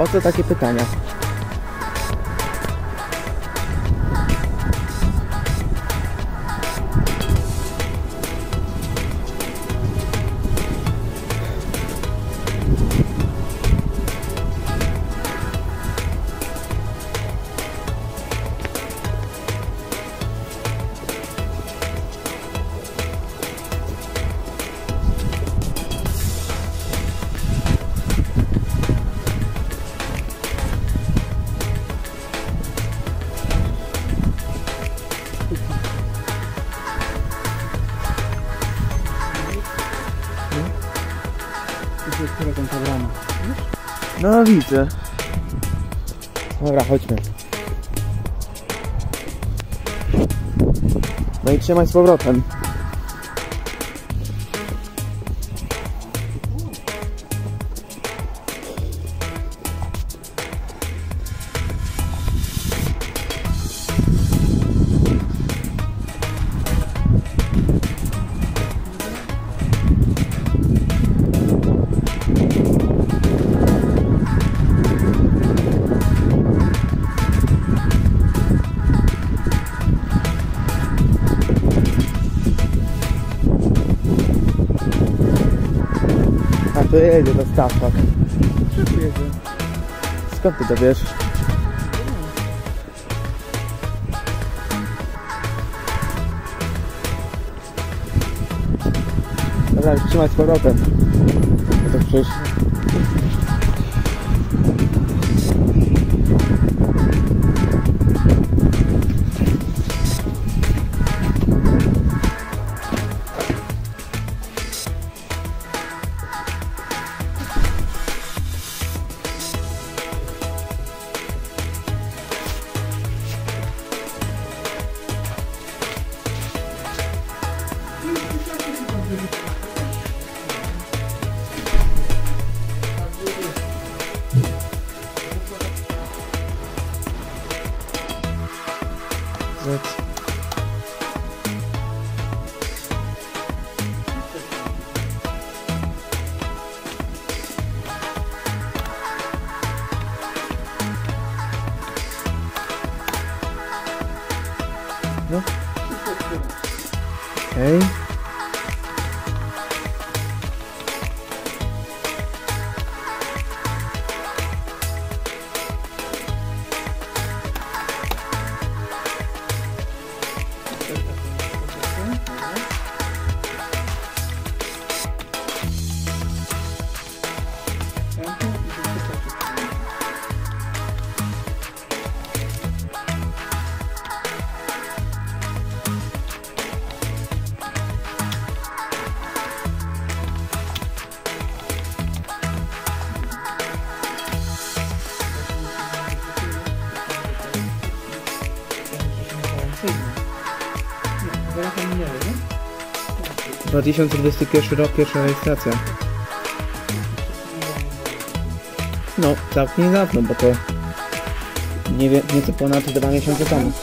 Po co takie pytania? No widzę. Dobra, chodźmy. No i trzymaj z powrotem. To jedzie do Stawak. Czemu jedzie? Skąd ty to wiesz? Dobra, już trzymaj z powrotem. To przecież... No. Okej. Zaraz tam minęły, nie? 2021 rok, pierwsza rejestracja. No, całkiem niedawno, bo to nieco ponad 2 miesiące temu.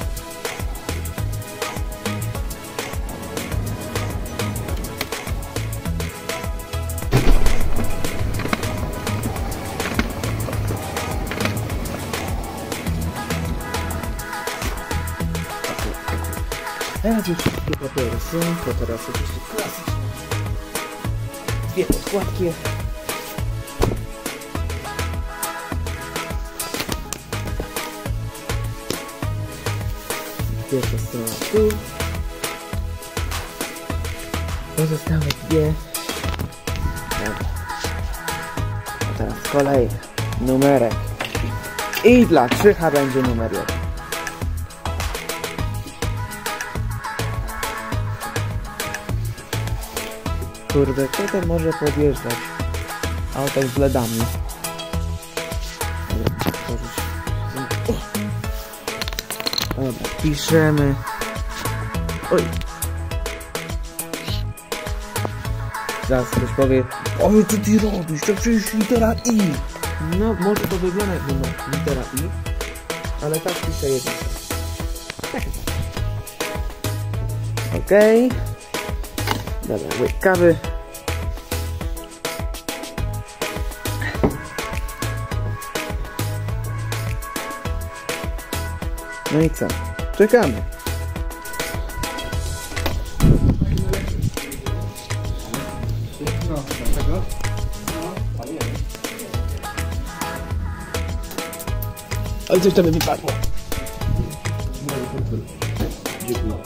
Teraz już wszystkie papiery są, to teraz oczywiście klasycznie. 2 podkładki. Pierwsza strona tu. Pozostałe 2. Dobra. A teraz kolej. Numerek. I dla Krzycha będzie numer 1. Kurde, kto to może podjeżdżać? Auto z LEDami. Dobra, piszemy. Oj. Zaraz ktoś powie: oj, co ty robisz? To przecież litera I. No, może to wygląda jak litera I, ale tak pisze jedynka. Okej. Dobra, łyk kawy. No i co? Czekamy. No, dlaczego? Oj, coś tam mi wypadło. Dziękuję.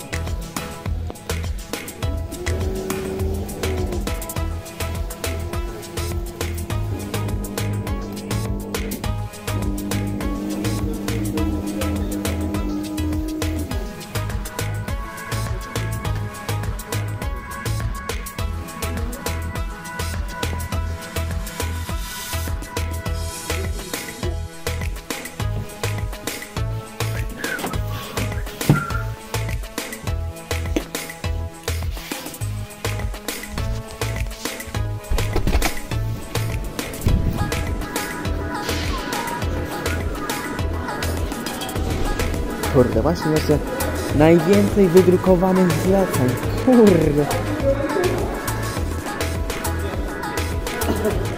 Kurde, właśnie jeszcze najwięcej wydrukowanych zleceń. Kurde.